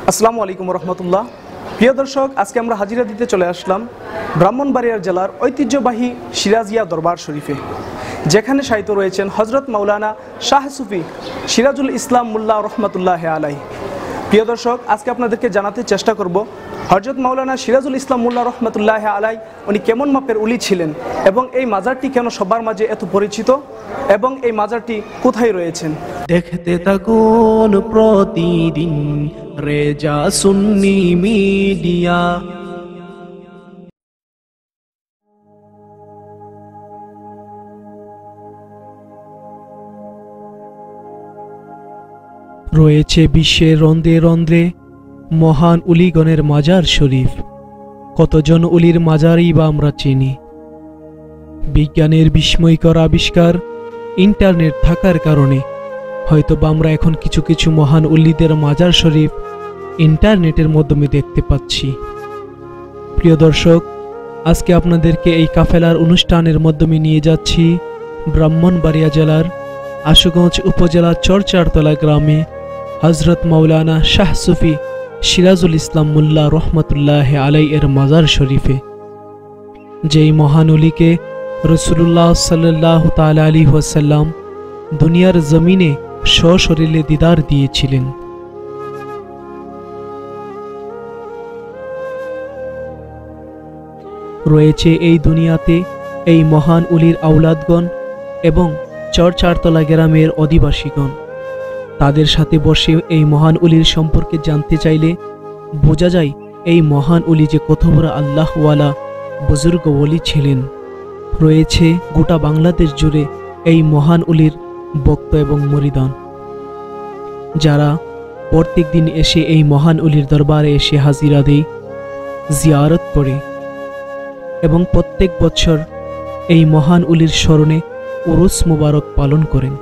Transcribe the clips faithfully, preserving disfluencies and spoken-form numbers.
আসসালামু আলাইকুম রহমতুল্লাহ। প্রিয় দর্শক, আজকে আমরা হাজিরা দিতে চলে আসলাম ব্রাহ্মণবাড়িয়া জেলার ঐতিহ্যবাহী সিরাজিয়া দরবার শরীফে, যেখানে শায়িত রয়েছেন হজরত মাওলানা শাহ সুফি সিরাজুল ইসলাম মোল্লা রহমতুল্লাহ আলাই। প্রিয় দর্শক, আজকে আপনাদেরকে জানাতে চেষ্টা করব হজরত মাওলানা সিরাজুল ইসলাম মোল্লা রহমতুল্লাহ আলাই উনি কেমন মাপের উলি ছিলেন এবং এই মাজারটি কেন সবার মাঝে এত পরিচিত এবং এই মাজারটি কোথায় রয়েছেন। দেখতে থাকুন প্রতিদিন রেজা সুন্নি মিডিয়া। রয়েছে বিশ্বের রন্ধ্রে রন্ধ্রে মহান উলিগণের মাজার শরীফ। কতজন উলির মাজারই বা আমরা চিনি। বিজ্ঞানের বিস্ময়কর আবিষ্কার ইন্টারনেট থাকার কারণে হয়তোবা আমরা এখন কিছু কিছু মহান উলিদের মাজার শরীফ ইন্টারনেটের মাধ্যমে দেখতে পাচ্ছি। প্রিয় দর্শক, আজকে আপনাদেরকে এই কাফেলার অনুষ্ঠানের মাধ্যমে নিয়ে যাচ্ছি ব্রাহ্মণবাড়িয়া জেলার আশুগঞ্জ উপজেলার চরচারতলা গ্রামে হজরত মাওলানা শাহ সুফি সিরাজুল ইসলাম মোল্লা রহমতুল্লাহ আলাই এর মাজার শরীফে, যেই মহান উলিকে রসুল্লাহ সাল্লাল্লাহু তাআলা আলাইহি ওয়াসাল্লাম দুনিয়ার জমিনে সশরীরে দিদার দিয়েছিলেন। রয়েছে এই দুনিয়াতে এই মহান উলির আওলাদগণ এবং চরচারতলা গ্রামের অধিবাসীগণ। তাদের সাথে বসে এই মহান উলির সম্পর্কে জানতে চাইলে বোঝা যায় এই মহান উলি যে কত বড় আল্লাহওয়ালা বুজুর্গ ওলি ছিলেন। রয়েছে গোটা বাংলাদেশ জুড়ে এই মহান উলির ভক্ত এবং মুরিদান, যারা প্রত্যেক দিন এসে এই মহান উলির দরবারে এসে হাজিরা দেয়, জিয়ারত করে এবং প্রত্যেক বছর এই মহান উলির স্মরণে উরুস মুবারক পালন করেন।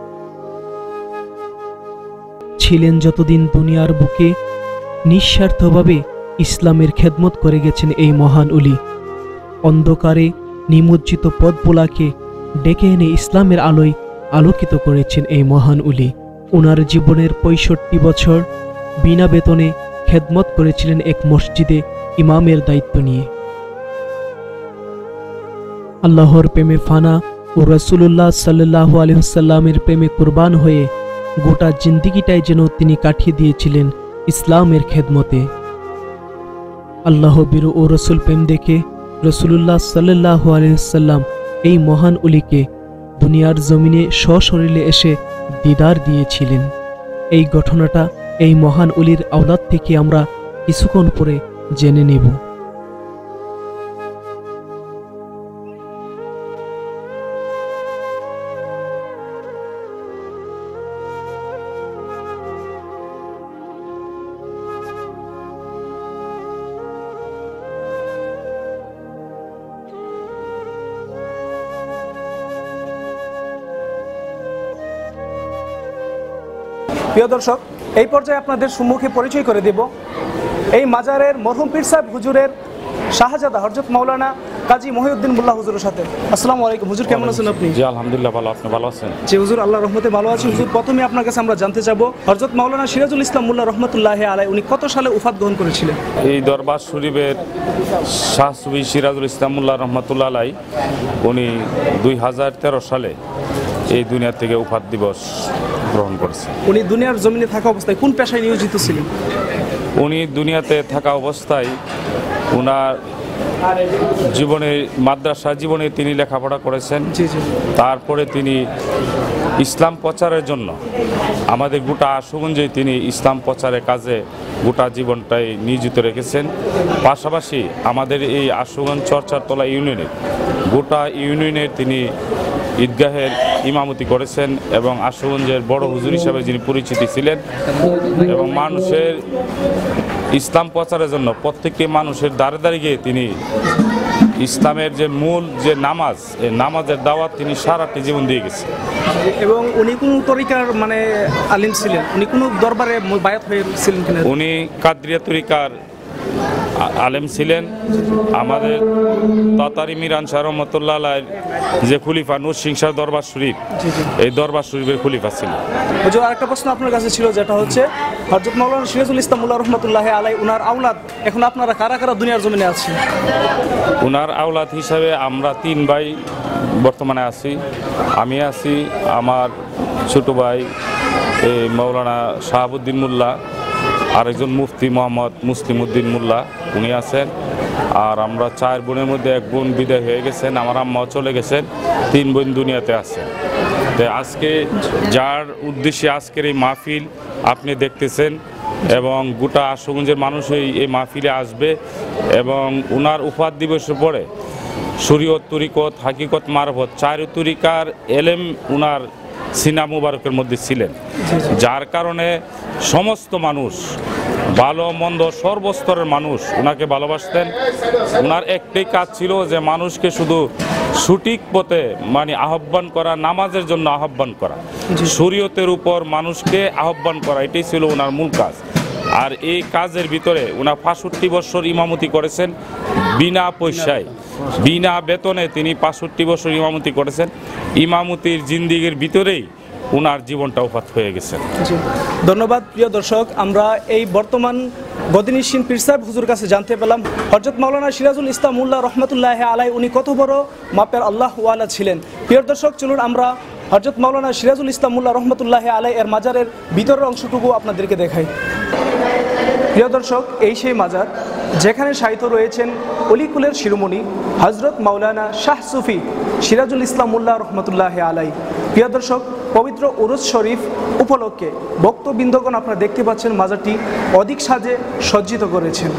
ছিলেন যতদিন দুনিয়ার বুকে নিঃস্বার্থভাবে ইসলামের খেদমত করে গেছেন এই মহান উলি। অন্ধকারে নিমজ্জিত পথগুলাকে ডেকে এনে ইসলামের আলোয় আলোকিত করেছেন এই মহান উলি। ওনার জীবনের পঁয়ষট্টি বছর বিনা বেতনে খেদমত করেছিলেন এক মসজিদে ইমামের দায়িত্ব নিয়ে। আল্লাহর প্রেমে ফানা ও রাসূলুল্লাহ সাল্লাল্লাহু আলাইহি ওয়াসাল্লামের প্রেমে কুরবান হয়ে গোটা জিন্দেগিটাই যেন তিনি কাটিয়ে দিয়েছিলেন ইসলামের খেদমতে। আল্লাহ বিরু ও রসুল প্রেম দেখে রসুলুল্লাহ সাল্লাল্লাহু আলাইহি ওয়াসাল্লাম এই মহান উলিকে দুনিয়ার জমিনে সশরীরে এসে দিদার দিয়েছিলেন। এই ঘটনাটা এই মহান উলির আওলাদ থেকে আমরা কিছুক্ষণ পরে জেনে নেব। প্রিয় দর্শক, এই পর্যায়ে আপনাদের সম্মুখে পরিচয় করে দেব এই মাজারের মরহুম পীর সাহেব হুজুরের শাহজাদা হযরত মাওলানা কাজী মহিউদ্দিন মোল্লা হুজুরের সাথে। আসসালামু আলাইকুম হুজুর, কেমন আছেন আপনি? জি আলহামদুলিল্লাহ ভালো। আপনি ভালো আছেন? জি হুজুর, আল্লাহর রহমতে ভালো আছি। হুজুর, প্রথমে আপনার কাছে আমরা জানতে চাবো হযরত মাওলানা সিরাজুল ইসলাম মোল্লা রহমতুল্লাহ আলাই উনি কত সালে উফাত গ্রহণ করেছিলেন? এই দরবার শরীফের শাহ সুফি সিরাজুল ইসলাম মোল্লা রহমতুল্লাহ আলাই উনি দুই হাজার তেরো সালে এই দুনিয়া থেকে উফাত দিবস গ্রহণ করেছেন। উনি দুনিয়ার জমিনে থাকা অবস্থায় কোন পেশায় নিয়োজিত ছিলেন? উনি দুনিয়াতে থাকা অবস্থায় ওনার জীবনে মাদ্রাসা জীবনে তিনি লেখাপড়া করেছেন। জি জি। তারপরে তিনি ইসলাম প্রচারের জন্য আমাদের গোটা আশুগঞ্জে তিনি ইসলাম প্রচারের কাজে গোটা জীবনটাই নিয়োজিত রেখেছেন। পাশাপাশি আমাদের এই আশুগঞ্জ চরচারতলা ইউনিয়নে গোটা ইউনিয়নের তিনি ঈদগাহের ইমামতি করেছেন এবং আশুগঞ্জের বড় হুজুর হিসাবে যিনি পরিচিতি ছিলেন এবং মানুষের ইসলাম প্রচারের জন্য প্রত্যেকটি মানুষের দ্বারে দ্বারে গিয়ে তিনি ইসলামের যে মূল যে নামাজ, এই নামাজের দাওয়াত তিনি সারাটি জীবন দিয়ে গেছেন। এবং উনি কোন তরিকার মানে আলিম ছিলেন? উনি কোন দরবারে বায়াত হয়েছিলেন কিনা? উনি কাদরিয়া তরিকার আ- আলেম ছিলেন। আমাদের তাতারি মিরান শাহ রহমতুল্লাহ আলাইহির যে খলিফা নূর সিং শাহ দরবার শরীফ, জি জি এই দরবার শরীফের খলিফা ছিল। হুজুর, আরেকটা প্রশ্ন আপনার কাছে ছিল, যেটা হচ্ছে হযরত মাওলানা সিরাজুল ইসলাম মোল্লা রহমতুল্লাহ আলাই উনার আওলাদ এখন আপনারা কারা কারা দুনিয়ার জমিনে আছেন? ওনার আওলাদ হিসাবে আমরা তিন ভাই বর্তমানে আছি। আমি আছি, আমার ছোট ভাই এই মৌলানা শাহাবুদ্দিন মোল্লা, আরেকজন মুফতি মোহাম্মদ মুসলিম উদ্দিন মোল্লা, উনি আছেন। আর আমরা চার বোনের মধ্যে এক বোন বিদায় হয়ে গেছেন, আমার আম্মাও চলে গেছেন, তিন বোন দুনিয়াতে আছেন। তো আজকে যার উদ্দেশ্যে আজকের এই মাহফিল আপনি দেখতেছেন, এবং গোটা আশুগঞ্জের মানুষ এই এই মাহফিলে আসবে, এবং উনার উপাধ দিবসের পরে শরীয়ত, তরিকত, হাকিকত, মারফত চার তরিকার এলেম উনার সিনা মুবারকের মধ্যে ছিলেন, যার কারণে সমস্ত মানুষ ভালো মন্দ সর্বস্তরের মানুষ ওনাকে ভালোবাসতেন। ওনার একটাই কাজ ছিল যে মানুষকে শুধু সঠিক পথে মানে আহ্বান করা, নামাজের জন্য আহ্বান করা, শরীয়তের উপর মানুষকে আহ্বান করা, এটাই ছিল ওনার মূল কাজ। আর এই কাজের ভিতরে ওনার পঁয়ষট্টি বছর ইমামতি করেছেন বিনা পয়সায়, বিনা বেতনে তিনি পঁয়ষট্টি বছর ইমামতি করেছেন। ইমামতির জিন্দিগির ভিতরেই ওনার জীবনটা উপাত হয়ে গেছে। জি, ধন্যবাদ। প্রিয় দর্শক, আমরা এই বর্তমান গদিনিসীন পীর সাহেব হুজুর কাছে জানতে পেলাম হযরত মাওলানা সিরাজুল ইসলাম মোল্লা রহমতুল্লাহ আলাই উনি কত বড় মাপের আল্লাহ ওয়ালা ছিলেন। প্রিয় দর্শক, চলুন আমরা হযরত মাওলানা সিরাজুল ইসলাম মোল্লা রহমতুল্লাহ আলাই এর মাজারের ভিতরের অংশটুকু আপনাদেরকে দেখাই। প্রিয় দর্শক, এই সেই মাজার যেখানে শায়িত রয়েছেন অলিকুলের শিরোমণি হযরত মাওলানা শাহ সুফি সিরাজুল ইসলাম মোল্লা রহমতুল্লাহ আলাই। প্রিয় দর্শক, পবিত্র উরুস শরীফ উপলক্ষে ভক্তবৃন্দগণ আপনারা দেখতে পাচ্ছেন মাজারটি অধিক সাজে সজ্জিত করেছেন।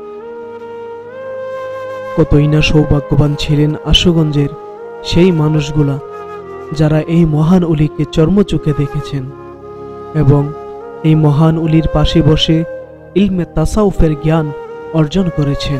কতই না সৌভাগ্যবান ছিলেন আশুগঞ্জের সেই মানুষগুলা যারা এই মহান অলিকে চর্মচোখে দেখেছেন এবং এই মহান অলির পাশে বসে ইলমে তাসাউফের জ্ঞান অর্জন করেছেন।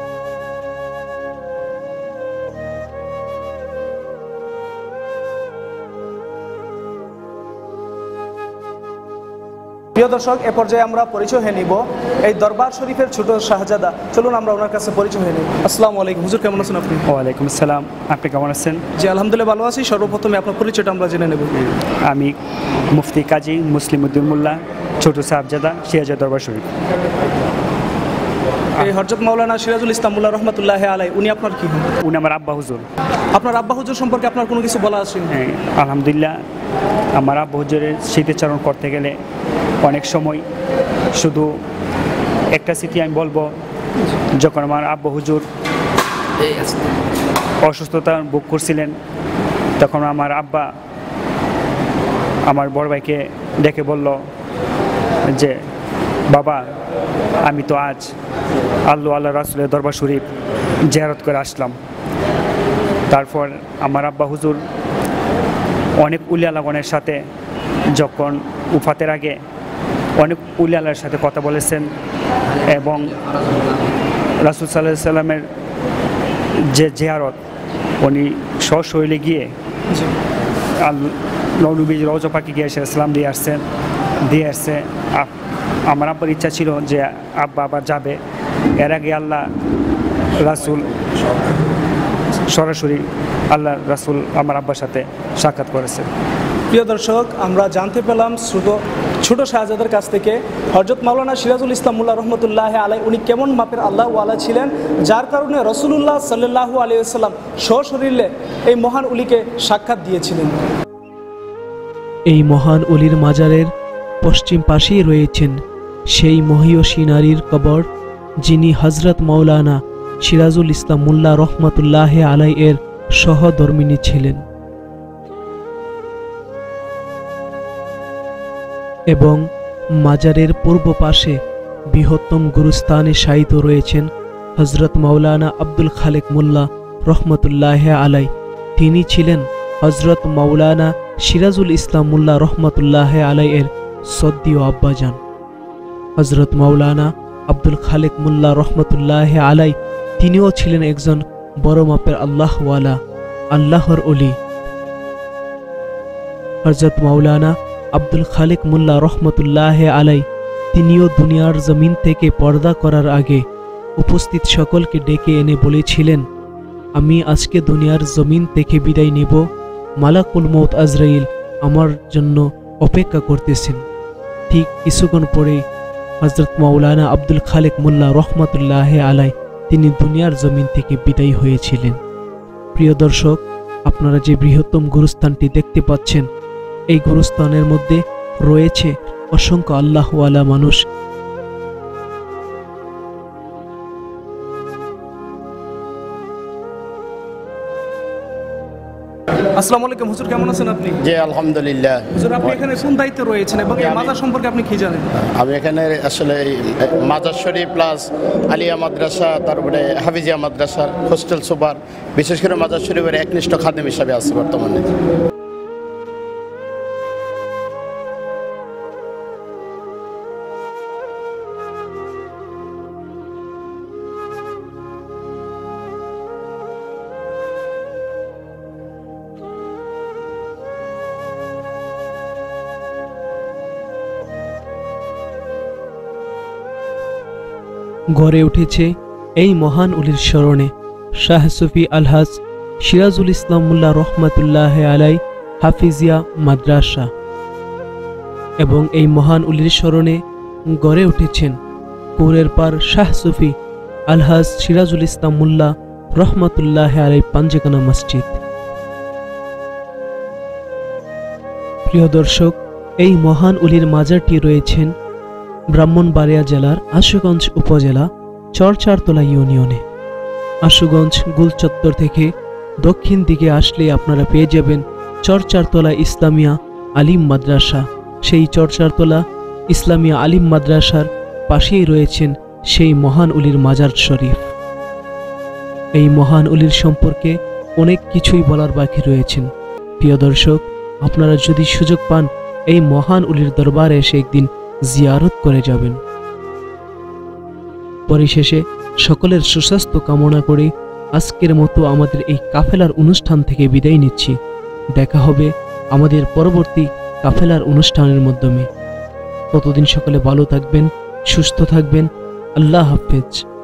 প্রিয় দর্শক, এ পর্যায়ে আমরা পরিচয় হয়ে নিব এই দরবার শরীফের ছোট শাহজাদা। চলুন আমরা ওনার কাছে পরিচয় হয়ে নিই। আসসালামু আলাইকুম হুজুর, কেমন আছেন আপনি? ওয়ালাইকুম আসসালাম, আপনি কেমন আছেন? জি আলহামদুলিল্লাহ ভালো আছি। সর্বপ্রথমে আপনার পরিচয়টা আমরা জেনে নেব। আমি মুফতি কাজী মুসলিম উদ্দিন মোল্লা, ছোট সাহেবজাদা, সিরাজের দরবার শরীফ। এই হযরত মাওলানা সিরাজুল ইসলাম মোল্লা রহমতুল্লাহ আলাই উনি আপনার কি হন? উনি আমার আব্বা হুজুর। আপনার আব্বা হুজুর সম্পর্কে আপনার কোনো কিছু বলা আছে? হ্যাঁ, আলহামদুলিল্লাহ, আমার আব্বা হুজুরের স্মৃতিচারণ করতে গেলে অনেক সময় শুধু একটা স্মৃতি আমি বলবো। যখন আমার আব্বা হুজুর অসুস্থতা ভোগ করছিলেন, তখন আমার আব্বা আমার বড় ভাইকে ডেকে বলল যে বাবা, আমি তো আজ আল্লাহ আল্লাহ রাসূলের দরবার শরীফ জিয়ারত করে আসলাম। তারপর আমার আব্বা হুজুর অনেক উলিয়ালাগণের সাথে যখন উফাতের আগে অনেক উলিয়ালার সাথে কথা বলেছেন, এবং রাসূল সাল্লাল্লাহু আলাইহি সাল্লামের যে জিয়ারত উনি সশরীরে গিয়ে নবীর রওজা পাকে গিয়ে সালাম দিয়ে আসছেন দিয়ে আসছে আমার আব্বার ইচ্ছা ছিল যে আব্বা আবার যাবে। এর আগে আল্লাহ রাসূল সরাসরি আল্লাহ রাসূল আমার আব্বার সাথে সাক্ষাৎ করেছে। প্রিয় দর্শক, আমরা জানতে পেলাম ছোট ছোট শাহজাদার কাছ থেকে হযরত মাওলানা সিরাজুল ইসলাম মোল্লা রহমতুল্লাহ আলাই উনি কেমন মাপের আল্লাহ ওয়ালা ছিলেন, যার কারণে রাসূলুল্লাহ সাল্লাল্লাহু আলাইহি ওয়াসাল্লাম সশরীরে এই মহান উলিকে সাক্ষাৎ দিয়েছিলেন। এই মহান অলির মাজারের পশ্চিম পাশেই রয়েছেন সেই মহিয়সী নারীর কবর, যিনি হযরত মাওলানা সিরাজুল ইসলাম মোল্লা রহমতুল্লাহ আলাই এর সহধর্মিণী ছিলেন। এবং মাজারের পূর্ব পাশে বৃহত্তম গুরুস্থানে শায়িত রয়েছেন হযরত মাওলানা আব্দুল খালেক মোল্লা রহমতুল্লাহ আলাই। তিনি ছিলেন হযরত মাওলানা সিরাজুল ইসলাম মোল্লা রহমতুল্লাহ আলাই এর সদ্দীয় আব্বাজান। হযরত মাওলানা আব্দুল খালেক মোল্লা রহমতুল্লাহ আলাই তিনিও ছিলেন একজন বড় মাপের আল্লাহওয়ালা, আল্লাহর অলি। হযরত মাওলানা আব্দুল খালেক মোল্লা রহমতুল্লাহ আলাই তিনিও দুনিয়ার জমিন থেকে পর্দা করার আগে উপস্থিত সকলকে ডেকে এনে বলেছিলেন, আমি আজকে দুনিয়ার জমিন থেকে বিদায় নেব, মালাকুল মউত আজরাইল আমার জন্য অপেক্ষা করতেছেন। ঠিক কিছুক্ষণ পরে হযরত মাওলানা আব্দুল খালেক মোল্লা রহমাতুল্লাহ আলাই তিনি দুনিয়ার জমিন থেকে বিদায় হয়েছিলেন। প্রিয় দর্শক, আপনারা যে বৃহত্তম গুরুস্থানটি দেখতে পাচ্ছেন, এই গুরুস্থানের মধ্যে রয়েছে অসংখ্য আল্লাহওয়ালা মানুষ। আসসালামু আলাইকুম হুজুর, কেমন আছেন আপনি? জি আলহামদুলিল্লাহ। হুজুর, আপনি এখানে কোন দায়িত্বে রয়েছেন এবং এই মাজার সম্পর্কে আপনি কি জানেন? আমি এখানে আসলে এই মাজার শরীফ প্লাস আলিয়া মাদ্রাসা, তারপরে হাফিজিয়া মাদ্রাসার হোস্টেল সুপার, বিশেষ করে মাজার শরীফের একনিষ্ঠ খাদেম হিসাবে আছে বর্তমানে। গড়ে উঠেছে এই মহান উলির স্মরণে শাহ সুফি আলহাজ সিরাজুল ইসলাম মোল্লা রহমাতুল্লাহ আলাই হাফিজিয়া মাদ্রাসা, এবং এই মহান উলির স্মরণে গড়ে উঠেছেন কুরের পার শাহ সুফি আলহাজ সিরাজুল ইসলাম মোল্লা রহমাতুল্লাহ আলাই পাঞ্জেখানা মসজিদ। প্রিয় দর্শক, এই মহান উলির মাজারটি রয়েছেন ব্রাহ্মণবাড়িয়া জেলার আশুগঞ্জ উপজেলা চরচারতলা ইউনিয়নে। আশুগঞ্জ গুলচত্বর থেকে দক্ষিণ দিকে আসলে আপনারা পেয়ে যাবেন চরচারতলা ইসলামিয়া আলিম মাদ্রাসা। সেই চরচারতলা ইসলামিয়া আলিম মাদ্রাসার পাশেই রয়েছেন সেই মহান উলির মাজার শরীফ। এই মহান উলির সম্পর্কে অনেক কিছুই বলার বাকি রয়েছেন। প্রিয় দর্শক, আপনারা যদি সুযোগ পান এই মহান উলির দরবারে এসে একদিন জিয়ারত করে যাবেন। পরিশেষে সকলের সুস্বাস্থ্য কামনা করে আজকের মতো আমাদের এই কাফেলার অনুষ্ঠান থেকে বিদায় নিচ্ছি। দেখা হবে আমাদের পরবর্তী কাফেলার অনুষ্ঠানের মাধ্যমে। ততদিন সকলে ভালো থাকবেন, সুস্থ থাকবেন। আল্লাহ হাফেজ।